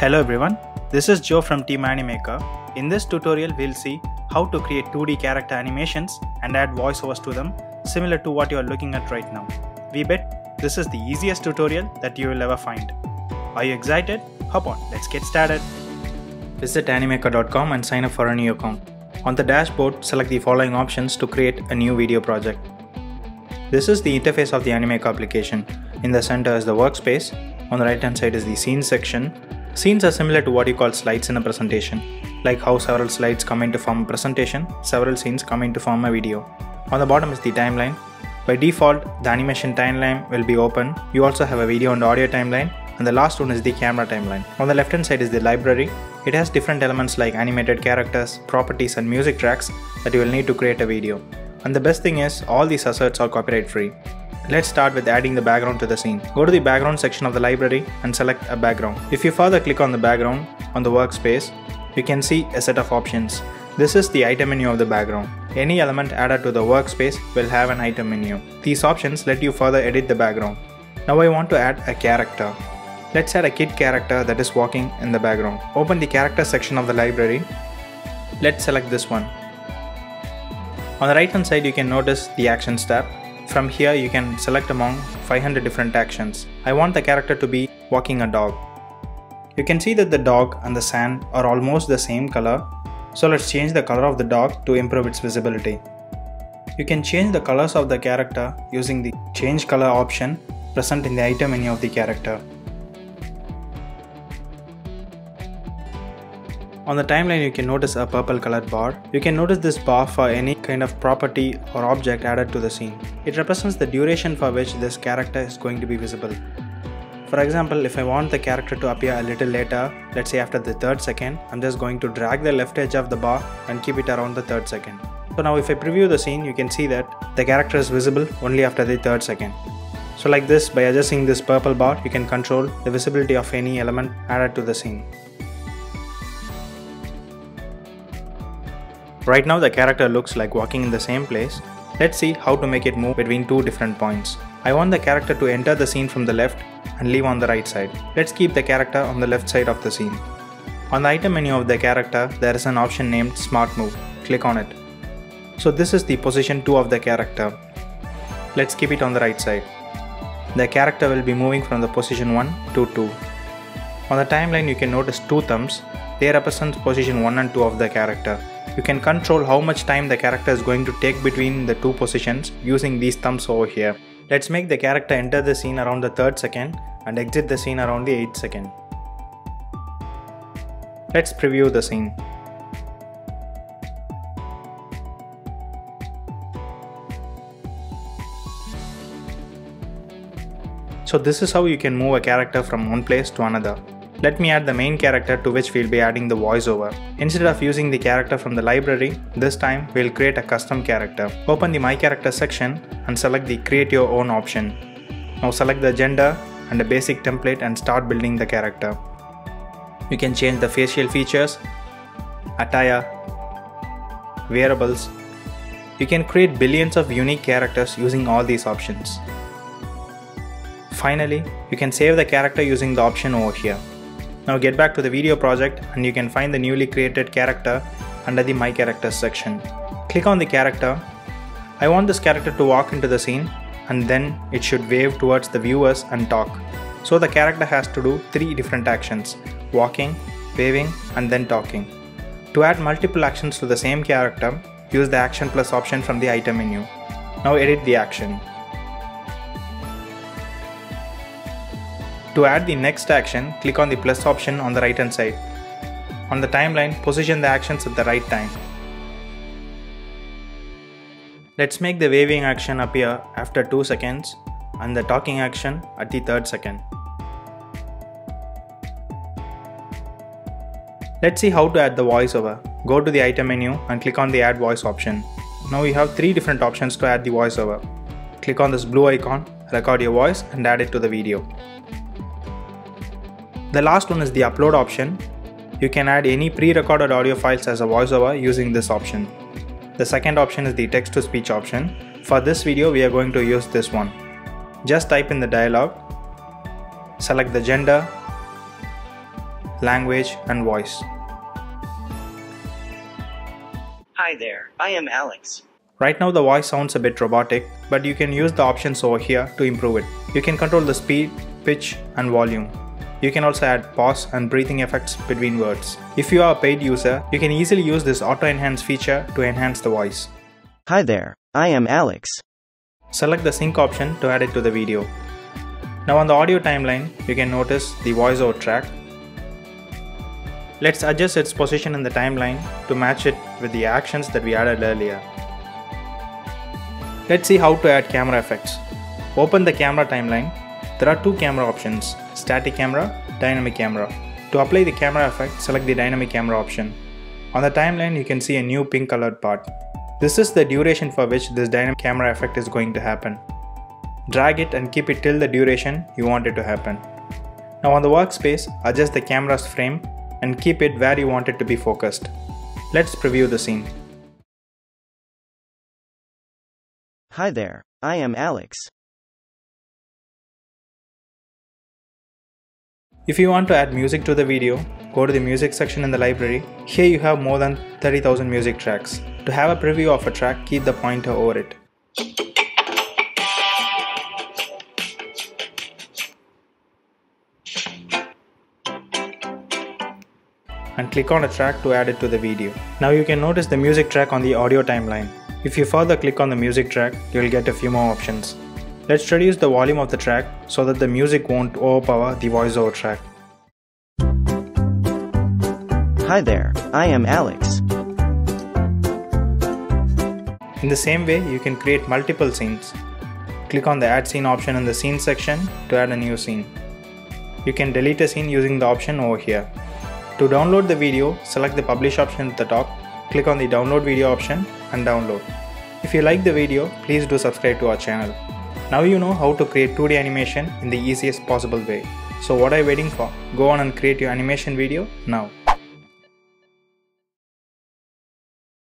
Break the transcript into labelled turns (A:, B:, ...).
A: Hello everyone, this is Joe from Team Animaker. In this tutorial, we'll see how to create 2D character animations and add voiceovers to them, similar to what you are looking at right now. We bet this is the easiest tutorial that you will ever find. Are you excited? Hop on, let's get started. Visit animaker.com and sign up for a new account. On the dashboard, select the following options to create a new video project. This is the interface of the Animaker application. In the center is the workspace. On the right hand side is the scenes section. Scenes are similar to what you call slides in a presentation. Like how several slides come in to form a presentation, several scenes come in to form a video. On the bottom is the timeline. By default, the animation timeline will be open. You also have a video and audio timeline, and the last one is the camera timeline. On the left hand side is the library. It has different elements like animated characters, properties and music tracks that you will need to create a video. And the best thing is, all these assets are copyright free. Let's start with adding the background to the scene. Go to the background section of the library and select a background. If you further click on the background on the workspace, you can see a set of options. This is the item menu of the background. Any element added to the workspace will have an item menu. These options let you further edit the background. Now I want to add a character. Let's add a kid character that is walking in the background. Open the character section of the library. Let's select this one. On the right hand side, you can notice the actions tab. From here, you can select among 500 different actions. I want the character to be walking a dog. You can see that the dog and the sand are almost the same color. So let's change the color of the dog to improve its visibility. You can change the colors of the character using the change color option present in the item menu of the character. On the timeline, you can notice a purple colored bar. You can notice this bar for any kind of property or object added to the scene. It represents the duration for which this character is going to be visible. For example, if I want the character to appear a little later, let's say after the 3rd second, I'm just going to drag the left edge of the bar and keep it around the 3rd second. So now if I preview the scene, you can see that the character is visible only after the 3rd second. So like this, by adjusting this purple bar, you can control the visibility of any element added to the scene. Right now the character looks like walking in the same place. Let's see how to make it move between two different points. I want the character to enter the scene from the left and leave on the right side. Let's keep the character on the left side of the scene. On the item menu of the character, there is an option named Smart Move. Click on it. So this is the position 2 of the character. Let's keep it on the right side. The character will be moving from the position 1 to 2. On the timeline, you can notice 2 thumbs. They represent position 1 and 2 of the character. You can control how much time the character is going to take between the 2 positions using these thumbs over here. Let's make the character enter the scene around the 3rd second and exit the scene around the 8th second. Let's preview the scene. So this is how you can move a character from one place to another. Let me add the main character to which we'll be adding the voiceover. Instead of using the character from the library, this time we'll create a custom character. Open the My Character section and select the Create Your Own option. Now select the gender and a basic template and start building the character. You can change the facial features, attire, wearables. You can create billions of unique characters using all these options. Finally, you can save the character using the option over here. Now get back to the video project and you can find the newly created character under the My Characters section. Click on the character. I want this character to walk into the scene and then it should wave towards the viewers and talk. So the character has to do 3 different actions: walking, waving and then talking. To add multiple actions to the same character, use the Action Plus option from the item menu. Now edit the action. To add the next action, click on the plus option on the right hand side. On the timeline, position the actions at the right time. Let's make the waving action appear after 2 seconds and the talking action at the 3rd second. Let's see how to add the voiceover. Go to the item menu and click on the Add Voice option. Now you have 3 different options to add the voiceover. Click on this blue icon, record your voice and add it to the video. The last one is the upload option. You can add any pre-recorded audio files as a voiceover using this option. The second option is the text-to-speech option. For this video, we are going to use this one. Just type in the dialogue, select the gender, language, and voice.
B: Hi there, I am Alex.
A: Right now the voice sounds a bit robotic, but you can use the options over here to improve it. You can control the speed, pitch, and volume. You can also add pause and breathing effects between words. If you are a paid user, you can easily use this auto enhance feature to enhance the voice.
B: Hi there, I am Alex.
A: Select the sync option to add it to the video. Now on the audio timeline, you can notice the voiceover track. Let's adjust its position in the timeline to match it with the actions that we added earlier. Let's see how to add camera effects. Open the camera timeline. There are two camera options, static camera, dynamic camera. To apply the camera effect, select the dynamic camera option. On the timeline, you can see a new pink colored part. This is the duration for which this dynamic camera effect is going to happen. Drag it and keep it till the duration you want it to happen. Now on the workspace, adjust the camera's frame and keep it where you want it to be focused. Let's preview the scene.
B: Hi there, I am Alex.
A: If you want to add music to the video, go to the music section in the library. Here you have more than 30,000 music tracks. To have a preview of a track, keep the pointer over it. And click on a track to add it to the video. Now you can notice the music track on the audio timeline. If you further click on the music track, you will get a few more options. Let's reduce the volume of the track so that the music won't overpower the voiceover track.
B: Hi there, I am Alex.
A: In the same way, you can create multiple scenes. Click on the add scene option in the scene section to add a new scene. You can delete a scene using the option over here. To download the video, select the publish option at the top, click on the download video option and download. If you like the video, please do subscribe to our channel. Now you know how to create 2D animation in the easiest possible way. So what are you waiting for? Go on and create your animation video now.